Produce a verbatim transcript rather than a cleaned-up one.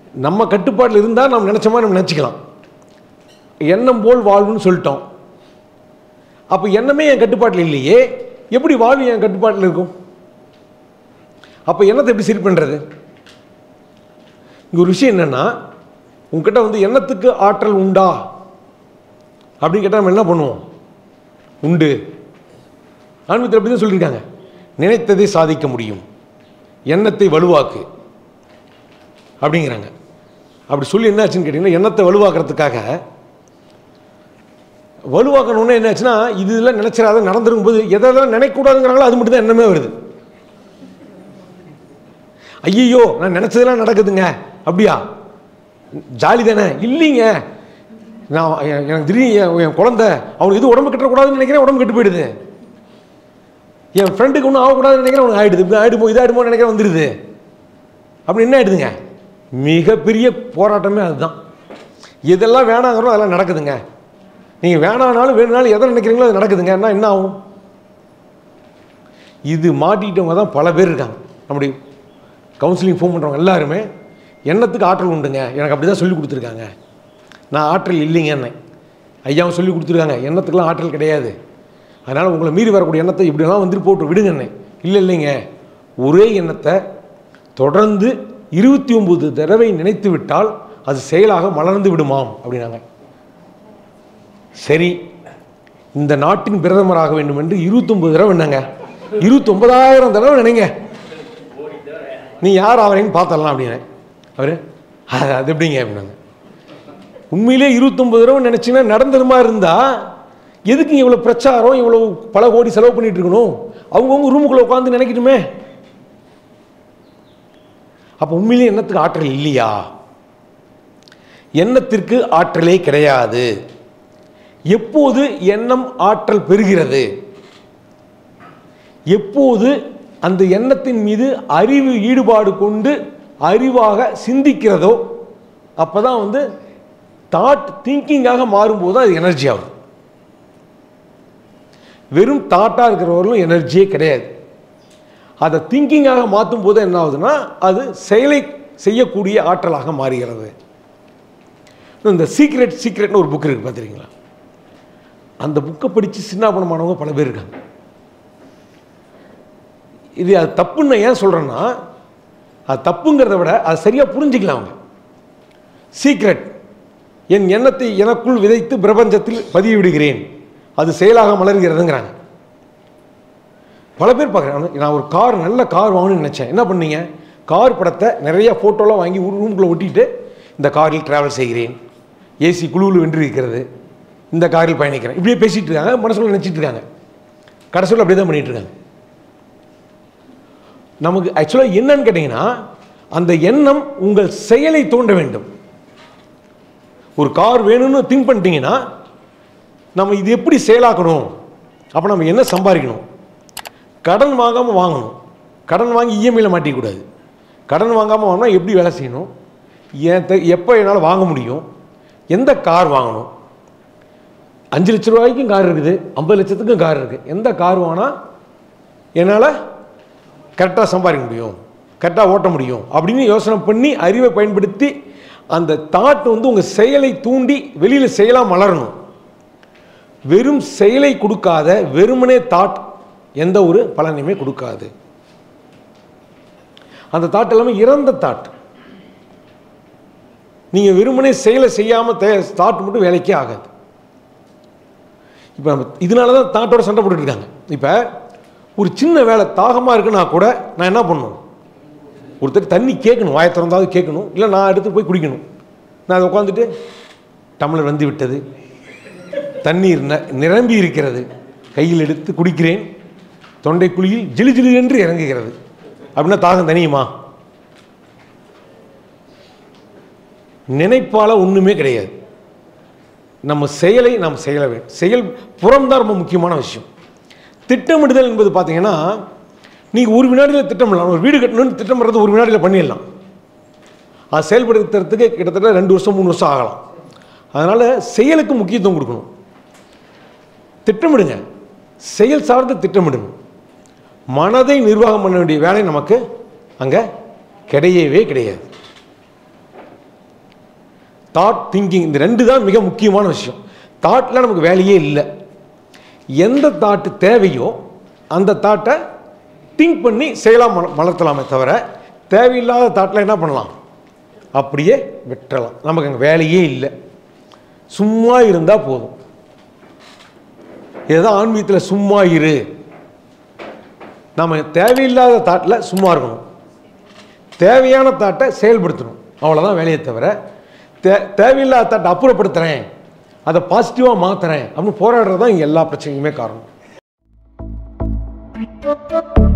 நம்ம கட்டுப்பாட்டில் இருந்தால் நம்ம நினச்ச மாதிரி நம்ம நினச்சிக்கலாம். எண்ணம் போல் வாழ்வுன்னு சொல்லிட்டோம். அப்போ எண்ணமே என் கட்டுப்பாட்டில் இல்லையே, எப்படி வாழ்வு என் கட்டுப்பாட்டில் இருக்கும்? அப்போ எண்ணத்தை எப்படி சரி பண்ணுறது? இங்கே ஒரு விஷயம் என்னென்னா, உங்ககிட்ட வந்து எண்ணத்துக்கு ஆற்றல் உண்டா அப்படின்னு கேட்டால் நம்ம என்ன பண்ணுவோம்? உண்டு. ஆன்மீகத்தில் அப்படி தான் சொல்லியிருக்காங்க, நினைத்ததை சாதிக்க முடியும், எண்ணத்தை வலுவாக்கு அப்படிங்கிறாங்க. அப்படி சொல்லி என்ன ஆச்சுன்னு கேட்டிங்கன்னா, எண்ணத்தை வலுவாக்குறதுக்காக வலுவாக்கணுன்னே என்ன ஆச்சுன்னா, இதெல்லாம் நினைச்சிடாத நடந்துருக்கும் போது எதெல்லாம் நினைக்கக்கூடாதுங்கிறாங்களோ அது மட்டும் தான் எண்ணமே வருது. ஐயோ நான் நினச்சதெல்லாம் நடக்குதுங்க, அப்படியா ஜாலி தானே? இல்லைங்க, நான் எனக்கு திடீர்னு என் குழந்தை அவனுக்கு இது உடம்பு கட்டக்கூடாதுன்னு நினைக்கிறேன், உடம்பு கெட்டு போயிடுது. என் ஃப்ரெண்டுக்கு ஒன்றும் ஆகக்கூடாதுன்னு நினைக்கிறேன், அவனுக்கு ஆகிடுது. இப்படி ஆகிடுமோ இதாகிடுமோ நினைக்கிறேன், வந்துடுது. அப்படி என்ன ஆகிடுதுங்க? மிகப்பெரிய போராட்டமே அதுதான். எதெல்லாம் வேணாங்கிறோம் அதெல்லாம் நடக்குதுங்க. நீங்கள் வேணானாலும் வேணுனாலும் எதை நினைக்கிறீங்களோ அது நடக்குதுங்க. என்ன என்ன ஆகும்? இது மாட்டிக்கிட்டவங்க தான் பல பேர் இருக்காங்க. நம்முடைய கவுன்சிலிங் ஃபோன் பண்ணுறவங்க எல்லாருமே எண்ணத்துக்கு ஆற்றல் உண்டுங்க, எனக்கு அப்படி தான் சொல்லி கொடுத்துருக்காங்க, நான் ஆற்றல் இல்லைங்கன்னு ஐயாவும் சொல்லி கொடுத்துருக்காங்க. எண்ணத்துக்கெலாம் ஆற்றல் கிடையாது, அதனால் உங்களை மீறி வரக்கூடிய எண்ணத்தை இப்படிலாம் வந்துட்டு போட்டு விடுங்கன்னு. இல்லை இல்லைங்க, ஒரே எண்ணத்தை தொடர்ந்து இருபத்தி ஒம்பது தடவை நினைத்து விட்டால் அது செயலாக மலர்ந்து விடுமாம் அப்படின்னாங்க. சரி, இந்த நாட்டின் பிரதமராக வேண்டும் என்று இருபத்தொம்பது தடவை என்னங்க, இருபத்தொம்பதாயிரம் தடவை நினைங்க, நீ யார் ஆவறீங்கன்னு பார்த்தரலாம் அப்படின்னு. அவர் அது எப்படிங்க அப்படின்னாங்க. உண்மையிலே இருபத்தொம்பது தடவை நினச்சிங்கன்னா நடந்ததுமா இருந்தால் எதுக்கு இவ்வளோ பிரச்சாரம், இவ்வளோ பல கோடி செலவு பண்ணிட்டு இருக்கணும்? அவங்கவுங்க ரூமுக்குள்ளே உட்காந்து நினைக்கட்டுமே. அப்போ உண்மையிலே எண்ணத்துக்கு ஆற்றல் இல்லையா? எண்ணத்திற்கு ஆற்றலே கிடையாது. எப்போது எண்ணம் ஆற்றல் பெறுகிறது, எப்போது அந்த எண்ணத்தின் மீது அறிவு ஈடுபாடு கொண்டு அறிவாக சிந்திக்கிறதோ அப்போதான் வந்து தாட் திங்கிங்காக மாறும்போது அது எனர்ஜி ஆகும். வெறும் தாட்டாக இருக்கிறவர்களும் எனர்ஜியே கிடையாது. அதை திங்கிங்காக மாற்றும் போது என்ன ஆகுதுன்னா அது செயலை செய்யக்கூடிய ஆற்றலாக மாறுகிறது. இந்த சீக்ரெட் சீக்ரெட்னு ஒரு புக் இருக்குது பார்த்துருக்கீங்களா? அந்த புக்கை படித்து சின்னாபனமானவங்க பல பேர் இருக்காங்க. இது அது தப்புன்னு ஏன் சொல்கிறேன்னா, அது தப்புங்கிறத விட அது சரியாக புரிஞ்சிக்கலாம். அவங்க சீக்ரெட், என் எண்ணத்தை எனக்குள் விதைத்து பிரபஞ்சத்தில் பதிய விடுகிறேன், அது செயலாக மலர்கிறதுங்கிறாங்க. பல பேர் பார்க்குறேன். நான் ஒரு கார், நல்ல கார் வாங்கணும்னு நினச்சேன். என்ன பண்ணீங்க? கார் படத்தை நிறைய ஃபோட்டோலாம் வாங்கி ஒரு ரூம்குள்ளே ஒட்டிட்டு இந்த காரில் ட்ராவல் செய்கிறேன், ஏசி குழுவில் வென்று இருக்கிறது, இந்த காரில் பயணிக்கிறேன், இப்படியே பேசிகிட்டு இருக்காங்க, மனசுக்குள்ள நினச்சிட்டு இருக்காங்க. கடைசியில் அப்படியே தான் பண்ணிகிட்டு இருக்காங்க. நமக்கு ஆக்சுவலாக என்னன்னு கேட்டிங்கன்னா, அந்த எண்ணம் உங்கள் செயலை தூண்ட வேண்டும். ஒரு கார் வேணும்னு திங்க் பண்ணிட்டீங்கன்னா நம்ம இது எப்படி செயலாக்கணும், அப்போ நம்ம என்ன சம்பாதிக்கணும்? கடன் வாங்காமல் வாங்கணும். கடன் வாங்கி இஎம்ஐயில் மாட்டிக்கூடாது. கடன் வாங்காமல் வாங்கினா எப்படி வேலை செய்யணும், எப்போ என்னால் வாங்க முடியும், எந்த கார் வாங்கணும். அஞ்சு லட்ச ரூபாய்க்கும் கார் இருக்குது, ஐம்பது லட்சத்துக்கும் கார் இருக்குது. எந்த கார் வாங்கினா என்னால் கரெக்டாக சம்பாதிக்க முடியும், கரெக்டாக ஓட்ட முடியும் அப்படின்னு யோசனை பண்ணி அறிவை பயன்படுத்தி அந்த தாட் வந்து உங்கள் செயலை தூண்டி வெளியில் செயலாக மலரணும். வெறும் செயலை கொடுக்காத வெறுமனே தாட் எந்த ஒரு பலனையுமே கொடுக்காது. அந்த தாட் எல்லாமே இறந்த தாட். நீங்கள் வெறுமனே செயலை செய்யாமல் தாட் மட்டும் வேலைக்கே ஆகாது. இப்போ நம்ம இதனால தான் தாட்டோட சண்டை போட்டுட்டு இருக்காங்க. இப்போ ஒரு சின்ன வேலை தாகமாக இருக்குன்னா கூட நான் என்ன பண்ணணும், ஒருத்தர் தண்ணி கேட்கணும், வாயை திறந்தாவது கேட்கணும், இல்லை நான் எடுத்து போய் குடிக்கணும். நான் அதை உட்காந்துட்டு டம்ளர் வந்து விட்டது, தண்ணீர் நிரம்பி இருக்கிறது, கையில் எடுத்து குடிக்கிறேன், தொண்டை குழியில் ஜிலு ஜிலு என்று இறங்குகிறது அப்படின்னா தாகம் தனியுமா? நினைப்பால ஒன்றுமே கிடையாது. நம்ம செயலை நாம் செய்ய வேண்டும். செயல் புறம்தான் ரொம்ப முக்கியமான விஷயம். திட்டமிடுதல் என்பது பார்த்தீங்கன்னா, நீங்கள் ஒரு வினாடியில் திட்டமிடலாம். ஒரு வீடு கட்டணும்னு திட்டமிடுறது ஒரு வினாடியில் பண்ணிடலாம். அது செயல்படுத்துறதுக்கு கிட்டத்தட்ட ரெண்டு வருஷம் மூணு வருஷம் ஆகலாம். அதனால் செயலுக்கு முக்கியத்துவம் கொடுக்கணும். திட்டமிடுங்க, செயல் சார்ந்து திட்டமிடுங்க. மனதை நிர்வாகம் பண்ண வேண்டிய வேலை நமக்கு அங்கே கிடையவே கிடையாது. தாட், திங்கிங், இந்த ரெண்டு தான் மிக முக்கியமான விஷயம். தாட்டில் நமக்கு வேலையே இல்லை. எந்த தாட்டு தேவையோ அந்த தாட்டை திங்க் பண்ணி செயலாக மல மலர்த்தலாமே தவிர தேவையில்லாத தாட்டில் என்ன பண்ணலாம், அப்படியே விட்டுறலாம். நமக்கு அங்கே வேலையே இல்லை, சும்மா இருந்தால் போதும். இதுதான் ஆன்மீகத்தில் சும்மா இரு. நம்ம தேவையில்லாத தாட்டில் சும்மா இருக்கணும், தேவையான தாட்டை செயல்படுத்தணும், அவ்வளோதான் வேலையை தவிர தே தேவையில்லாத தாட்டை அப்புறப்படுத்துகிறேன், அதை பாசிட்டிவாக மாற்றுறேன் அப்படின்னு போராடுறது தான் இங்கே எல்லா பிரச்சனைக்குமே காரணம்.